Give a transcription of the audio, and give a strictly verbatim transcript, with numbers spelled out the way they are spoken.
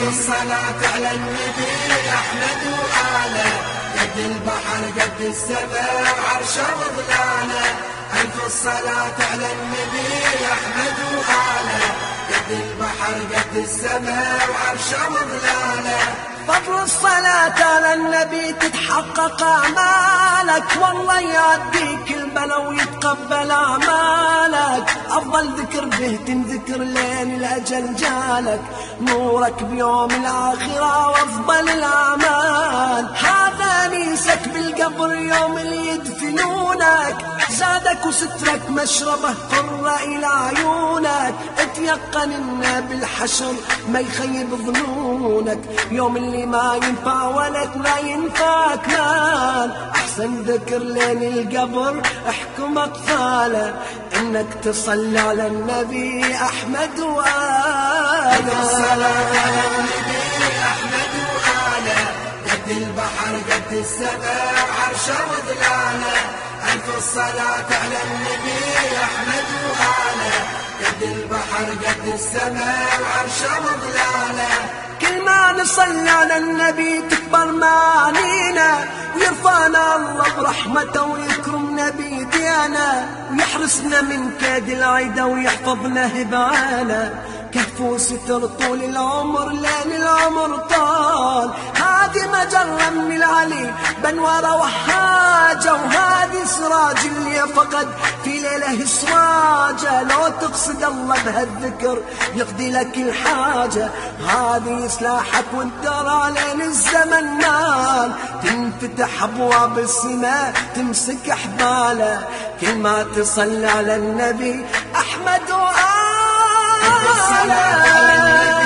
الصلاة على النبي أحمد وآله، قد البحر قد السماء عرشه وظلاله. ألف الصلاة على النبي أحمد وآله، قد البحر قد السماء وعرشه وظلاله. فضل الصلاة على النبي تتحقق أعمالك، والله يعديك البلا ويتقبل أعمالك. أفضل ذكر به تنذكر لين الأجل جالك، نورك بيوم الآخرة وأفضل الأعمال. هذا نيسك بالقبر يوم اللي يدفنونك، زادك وسترك مشربه قرة إلى عيونك. اتيقن إن بالحشر ما يخيب ظنونك، يوم اللي ما ينفع ولد ما ينفعك مال. أحسن ذكر لين القبر احكم أطفاله، إنك تصلي على النبي أحمد وآله. الصلاة على النبي أحمد وآله، قد البحر قد السماء عرشه وظلاله. ألف الصلاة على النبي أحمد وآله، قد البحر قد السماء عرشه وظلاله. كل ما نصلي على النبي تكبر معانينا، ويرفعنا الله برحمته ويكرمنا بيدينا، ويحرسنا من كيد العيدة ويحفظنا هبانا. كهف وستر طول العمر لين العمر طال، هادي مجرة من العلي بنوارة وحاجة، وهادي سراج اللي فقد في ليله سراجة. لو تقصد الله بهالذكر يقضي لك الحاجة، هادي سلاحك والدار علين الزمن نال. تنفتح أبواب السماء تمسك حباله، كل ما تصلي على النبي أحمد وآله. الصلاة على النبي